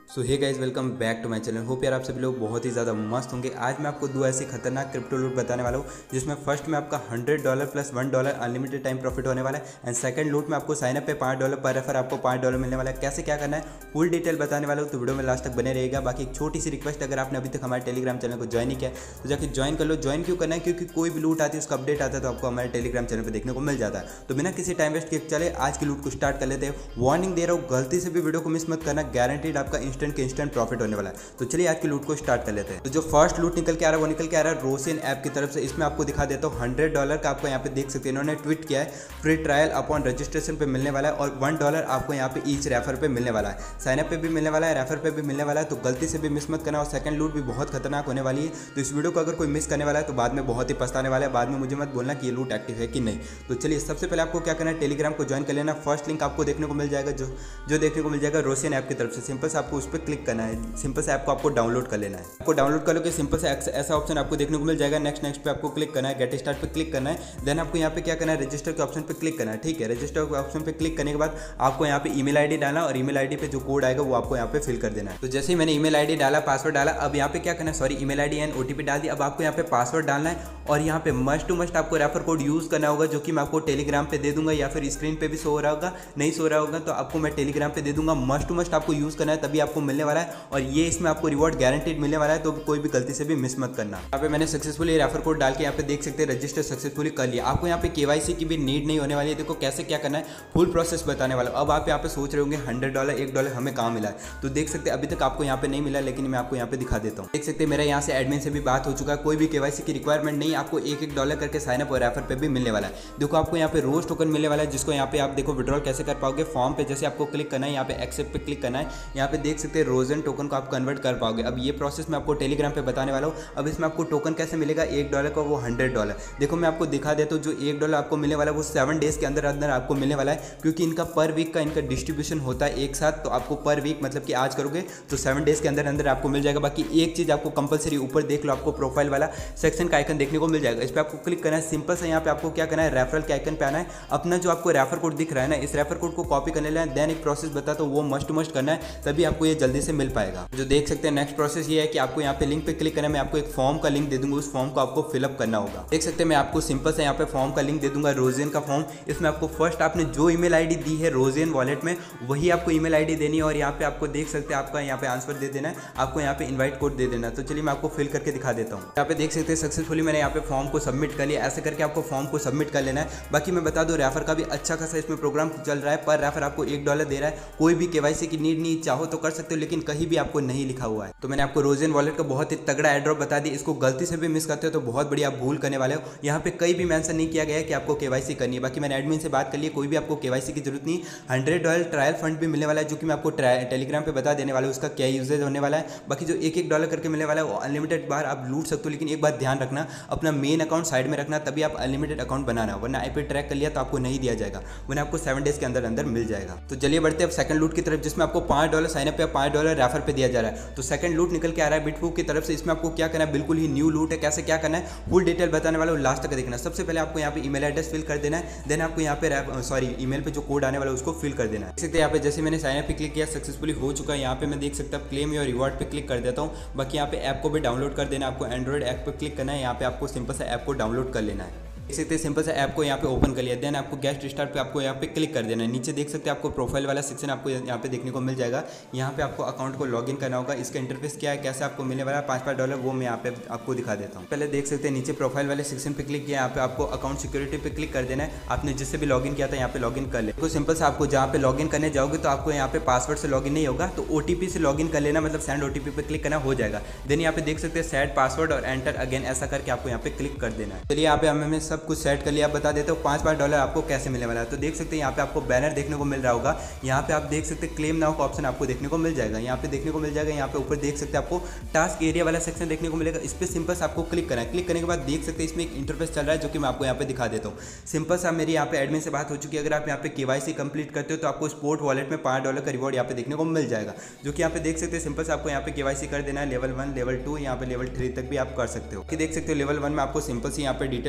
So hey guys, welcome back to my channel. Hope यार आप सभी लोग बहुत ही ज़्यादा मस्त होंगे। आज मैं आपको दो ऐसी खतरनाक क्रिप्टो लूट बताने वाला हूँ जिसमें फर्स्ट में आपका $100 प्लस $1 अनलिमिटेड टाइम प्रॉफिट होने वाला है एंड सेकंड लूट में आपको साइन अप पे $5 पर रेफर आपको $5 मिलने वाला है। कैसे क्या करना है फुल डिटेल बताने वाला हूँ, तो वीडियो में लास्ट तक बने रहेगा। बाकी एक छोटी सी रिक्वेस्ट, अगर आपने अभी तक हमारे टेलीग्राम चैनल को ज्वाइन नहीं किया तो जाकर ज्वाइन कर लो। ज्वाइन क्यों करना है? क्योंकि कोई भी लूट आती है उसका अपडेट आता है तो आपको हमारे टेलीग्राम चैनल पर देखने को मिल जाता है। तो बिना किसी टाइम वेस्ट किए चले आज की लूट को स्टार्ट कर लेते हैं। वार्निंग दे रहा हूँ, गलती से भी वीडियो को मिस मत करना, गारंटीड आपका इंस्टेंट के इंस्टेंट प्रॉफिट होने वाला है। तो चलिए आज की लूट को स्टार्ट कर लेते हैं। तो जो फर्स्ट लूट निकल के आ रहा है वो निकल के आ रहा है रोसिन ऐप की तरफ से। इसमें आपको दिखा देता हूँ $100 का आपको यहाँ पे देख सकते हैं, इन्होंने ट्वीट किया है फ्री ट्रायल अपॉन रजिस्ट्रेशन पे मिलने वाला है और $1 आपको यहाँ पे ईच रेफर पे मिलने वाला है। साइन अप पे भी मिलने वाला है, रेफर पे भी मिलने वाला है, तो गलती से भी मिस मत करना। और सेकंड लूट भी बहुत खतरनाक होने वाली है, तो इस वीडियो को अगर कोई मिस करने वाला है तो बाद में बहुत ही पछताने वाला है। बाद में मुझे मत बोलना कि ये लूट एक्टिव है कि नहीं। तो चलिए सबसे पहले आपको क्या करना है, टेलीग्राम को ज्वाइन कर लेना। फर्स्ट लिंक आपको देखने को मिल जाएगा, जो देखने को मिल जाएगा रोसिन ऐप की तरफ से। सिंपल से आपको उस पर क्लिक करना है, सिंपल से ऐप को आपको डाउनलोड कर लेना है। आपको डाउनलोड कर लो कि सिंपल से ऐसा ऑप्शन आपको देखने को मिल जाएगा। नेक्स्ट पे आपको क्लिक करना है, गेट स्टार्ट पे क्लिक करना है। देन आपको यहाँ पे क्या करना है, रजिस्टर के ऑप्शन पे क्लिक करना है। ठीक है, रजिस्टर के ऑप्शन पे क्लिक करने के बाद आपको यहाँ पे ईमेल आईडी डालना और ईमेल आईडी पे जो कोड आएगा वो आपको यहाँ पे फिल कर देना है। तो जैसे ही मैंने ईमेल आईडी डाला, पासवर्ड डाला, अब यहाँ पे क्या करना है, sorry email ID and OTP डाल दिया। अब आपको यहाँ पे पासवर्ड डालना है और यहाँ पे मस्ट टू मस्ट आपको रेफर कोड यूज करना होगा, जो कि मैं आपको टेलीग्राम पे दे दूंगा या फिर स्क्रीन पे भी शो हो रहा होगा। नहीं शो रहा होगा तो आपको मैं टेलीग्राम पे दे दूंगा। मस्ट टू मस्ट आपको यूज करना है, तभी आपको मिलने वाला है और ये इसमें आपको रिवॉर्ड गारंटीड मिलने वाला है। तो कोई भी गलती से भी मिस मत करना। यहाँ पे मैंने सक्सेसफुली रेफर कोड डाल के यहाँ पे देख सकते हैं रजिस्टर सक्सेसफुली कर लिया। आपको यहाँ पे केवाईसी की भी नीड नहीं होने वाली है। देखो कैसे क्या करना है, फुल प्रोसेस बताने वाला। अब आप यहाँ पे सोच रहे होंगे $100 $1 हमें कहाँ मिला है, तो देख सकते हैं अभी तक आपको यहाँ पे नहीं मिला, लेकिन मैं आपको यहाँ पे दिखा देता हूँ। देख सकते हैं मेरा यहाँ से एडमिन से भी बात हो चुका है, कोई भी केवाईसी की रिक्वायरमेंट नहीं, आपको $1 करके साइन अप और रेफर पे भी मिलने वाला है। देखो आपको यहाँ पे रोज टोकन मिलने वाला है, जिसको यहाँ पे आप देखो विड्रॉल कैसे कर पाओगे। फॉर्म पे जैसे आपको क्लिक करना है, यहाँ पे एक्सेप्ट पे क्लिक करना है, यहाँ पे देख सकते हैं रोजन टोकन को आप कन्वर्ट कर पाओगे। अब ये प्रोसेस मैं आपको टेलीग्राम पे बताने वाला हूँ। अब इसमें आपको टोकन कैसे मिलेगा, $1 का वो $100। देखो मैं आपको दिखा देता हूँ, जो $1 आपको मिलने वाला है वो 7 डेज के अंदर अंदर आपको मिलने वाला है, क्योंकि इनका पर वीक का इनका डिस्ट्रीब्यूशन होता है एक साथ। तो आपको पर वीक मतलब कि आज करोगे तो 7 डेज के अंदर अंदर आपको मिल जाएगा। बाकी एक चीज़ आपको कंपलसरी ऊपर देख लो, आपको प्रोफाइल वाला सेक्शन का आइकन देखने को मिल जाएगा। इस पर आपको क्लिक करना है। सिंपल से यहाँ पे आपको क्या करना है, रेफरल के आइकन पे आना है। अपना जो आपको रेफर कोड दिख रहा है ना, इस रेफर कोड को कॉपी करने लेना है। देन एक प्रोसेस बता तो वो मस्ट टू मस्ट करना है, तभी आपको ये जल्दी से मिल पाएगा। जो देख सकते हैं नेक्स्ट प्रोसेस ये है कि आपको यहाँ पे लिंक पे क्लिक करना है। मैं आपको एक फॉर्म का लिंक दे दूंगा, उस फॉर्म को आपको फिलअप करना होगा। देख सकते हैं मैं आपको सिंपल से यहाँ पे फॉर्म का लिंक दे दूंगा, रोजेन का फॉर्म। इसमें आपको फर्स्ट आपने जो ईमेल आईडी दी है रोजेन वॉलेट में, वही आपको ईमेल आईडी देनी है और यहाँ पे आपको देख सकते हैं आपका यहाँ पे आंसर दे देना है, आपको यहाँ पे इनवाइट कोड दे देना है। तो चलिए मैं आपको फिल करके दिखा देता हूँ। यहाँ पे देख सकते हैं सक्सेसफुली मैंने यहाँ पे फॉर्म को सबमिट कर लिया। ऐसे करके आपको फॉर्म को सबमिट कर लेना है। बाकी मैं बता दूँ रेफर का भी अच्छा खासा इसमें प्रोग्राम चल रहा है, पर रेफर आपको $1 दे रहा है। कोई भी केवाईसी की नीड नहीं, चाहो तो कर सकते हो, लेकिन कहीं भी आपको नहीं लिखा हुआ है। तो मैंने आपको रोजेन वॉलेट का बहुत ही तगड़ा एड्रॉप बता दी, इसको गलती से भी मिस करते हो तो बहुत बड़ी आप भूल करने वाले हो। यहाँ पे कहीं भी मेंशन नहीं किया गया है कि आपको केवाईसी करनी है। बाकी मैंने एडमिन से बात कर ली, कोई भी आपको केवाईसी की जरूरत नहीं। $100 ट्रायल फंड भी मिलने वाला है, जो कि मैं आपको टेलीग्राम पे बता देने वाला हूँ, उसका क्या यूजेज होने वाला है। बाकी जो $1 करके मिलने वाला है वो अनलिमिटेड बार आप लूट सकते हो, लेकिन एक बात ध्यान रखना, अपना मेन अकाउंट साइड में रखना, तभी आप अनलिमिटेड अकाउंट बनाना, वरना आईपी ट्रैक कर लिया तो आपको नहीं दिया जाएगा, वरना आपको 7 डेज के अंदर अंदर मिल जाएगा। तो चलिए बढ़ते हैं अब सेकंड लूट की तरफ, जिसमें आपको $5 साइन अप पे $5 रेफर पे दिया जा रहा है। तो सेकंड लूट निकल के आ रहा है बिटफूक की तरफ से। इसमें आपको क्या करना है, बिल्कुल ही न्यू लूट है। कैसे क्या करना है फुल डिटेल बताने वाला हूँ, लास्ट तक देखना। सबसे पहले आपको यहाँ पे ईमेल एड्रेस फिल कर देना है। देन आपको यहाँ पे ईमेल पे जो कोड आने वाला है उसको फिल कर देना है। देख सकते हैं यहाँ पे जैसे मैंने साइन अप पे क्लिक किया, सक्सेसफुली हो चुका है। यहाँ पे मैं देख सकता हूँ क्लेम योर रिवॉर्ड पे क्लिक कर देता हूँ। बाकी यहाँ पे ऐप को भी डाउनलोड कर देना, आपको एंड्रॉइड ऐप पे क्लिक करना है। यहाँ पे आपको सिंपल सा ऐप को डाउनलोड कर लेना है। देख सकते हैं सिंपल से ऐप को यहाँ पे ओपन कर लिया। देन आपको गेट स्टार्ट पे आपको यहाँ पे क्लिक कर देना है। नीचे देख सकते हैं आपको प्रोफाइल वाला सेक्शन आपको यहाँ पे देखने को मिल जाएगा। यहाँ पे आपको अकाउंट को लॉगिन करना होगा। इसका इंटरफेस क्या है, कैसे आपको मिलने वाला है $5 वो मैं यहाँ पे आपको दिखा देता हूँ। पहले देख सकते हैं नीचे प्रोफाइल वाले सेक्शन पे क्लिक किया, यहाँ पे आपको अकाउंट सिक्योरिटी पे क्लिक कर देना है। आपने जिससे भी लॉगिन किया था यहाँ पे लॉगिन कर ले। तो सिंपल से आपको जहाँ पे लॉगिन करने जाओगे तो आपको यहाँ पे पासवर्ड से लॉगिन नहीं होगा, तो OTP से लॉगिन कर लेना, मतलब सेंड OTP पे क्लिक करना हो जाएगा। देन यहाँ पे देख सकते हैं सेट पासवर्ड और एंटर अगेन, ऐसा करके आपको यहाँ पे क्लिक कर देना है। चलिए यहाँ पे हमने सब कुछ सेट कर लिया। बता देते हो $5 आपको कैसे मिलने वाला है। तो देख सकते हैं यहाँ पे आपको बैनर देखने को मिल रहा होगा। यहाँ पे आप देख सकते हैं क्लेम नाउ का ऑप्शन आपको देखने को मिल जाएगा। यहाँ पे देखने को मिल जाएगा। यहाँ पे ऊपर देख सकते हैं आपको टास्क एरिया वाला सेक्शन देखने को मिलेगा। इस पर सिंपल से आपको क्लिक करना है। क्लिक करने के बाद देख सकते हैं इसमें एक इंटरफेस चल रहा है, जो कि मैं आपको यहाँ पे दिखा देता हूँ। सिंपल सा मेरी यहाँ पे एडमिन से बात हो चुकी है। अगर आप यहाँ पे केवाईसी कंप्लीट करते हो तो आपको स्पोर्ट वॉलेट में $5 का रिवॉर्ड यहाँ पे देखने को मिल जाएगा, जो कि यहाँ पे देख सकते हैं। सिंपल से आपको यहाँ पे केवाईसी कर देना है। लेवल 1 लेवल 2 यहाँ पे लेवल 3 तक भी आप कर सकते हो। कि देख सकते हो लेवल 1 में आपको सिंपल सी यहाँ पे डिटेल देखने को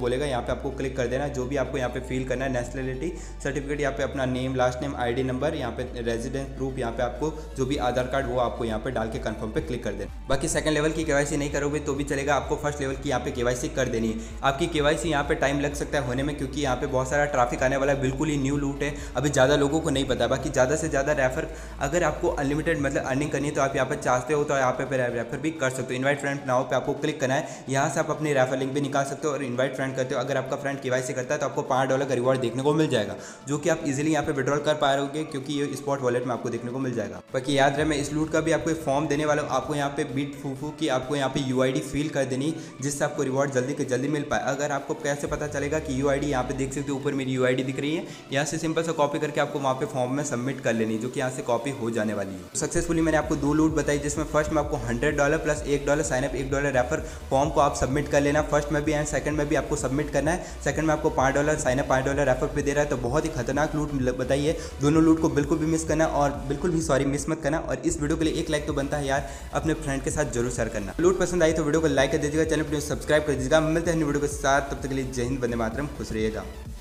बोलेगा, यहाँ पे आपको क्लिक कर देना है। जो भी आपको यहाँ पे फिल करना है, नेशनलिटी सर्टिफिकेट, यहाँ पे अपना name, last name, ID number, यहाँ पे रेजिडेंस प्रूफ, यहाँ पे आपको जो भी आधार कार्ड वो आपको यहाँ पे डाल के कंफर्म पे क्लिक कर देना। बाकी सेकंड लेवल की केवाईसी नहीं करोगे तो भी चलेगा, आपको फर्स्ट लेवल की यहाँ पे केवाईसी कर देनी है। आपकी केवाईसी यहाँ पे टाइम लग सकता है होने में, क्योंकि यहाँ पे बहुत सारा ट्रैफिक आने वाला है, बिल्कुल ही न्यू लूट है, अभी ज़्यादा लोगों को नहीं पता। बाकी ज़्यादा से ज़्यादा रेफर, अगर आपको अनलिमिटेड मतलब अर्निंग करनी है तो आप यहाँ पर चाहते हो तो यहाँ पे रेफर भी कर सकते हो। इनवाइट फ्रेंड नाउ पे आपको क्लिक करना है, यहाँ से आप अपनी रेफर लिंक भी निकाल सकते हो और इनवाइट फ्रेंड करते हो। अगर आपका फ्रेंड केवाईसी करता है तो आपको $5 का रिवॉर्ड देखने को मिल जाएगा, जो कि आप इजीली यहाँ पे विड्रॉल कर पाओगे, क्योंकि ये स्पॉट वॉलेट में आपको देखने को मिल जाएगा। बाकी याद रहे, मैं इस लूट का भी आपको एक फॉर्म देने वाला हूँ। आपको यहाँ पे बीट फूफू की आपको यहाँ पे UID फिल कर देनी, जिससे आपको रिवॉर्ड जल्दी के जल्दी मिल पाए। अगर आपको कैसे पता चलेगा कि UID, यहाँ पे देख सकते हो ऊपर मेरी UID दिख रही है, यहाँ से सिंपल सा कॉपी करके आपको वहाँ पे फॉर्म में सबमिट कर लेनी, जो कि यहाँ से कॉपी हो जाने वाली है। सक्सेसफुली मैंने आपको 2 लूट बताई, जिसमें फर्स्ट में आपको $100 प्लस $1 साइनअप, $1 रेफर फॉर्म को आप सबमिट कर लेना फर्स्ट में भी, एंड सेकंड में भी आपको सबमिट करना है। सेकंड में आपको $5 साइनअप, $5 रेफर पे दे रहा है, तो बहुत ही खतरनाक लूट बताई है। दोनों लूट को बिल्कुल भी मिस करना, और बिल्कुल भी मिस मत करना। और इस वीडियो के लिए एक लाइक तो बनता है यार, अपने फ्रेंड के साथ जरूर शेयर करना। लूट पसंद आई तो वीडियो को लाइक कर दीजिएगा, चैनल पर सब्सक्राइब कर दीजिएगा। मिलते हैं वीडियो के साथ, तब तक के लिए जय हिंद, वंदे मातरम, खुश रहिएगा।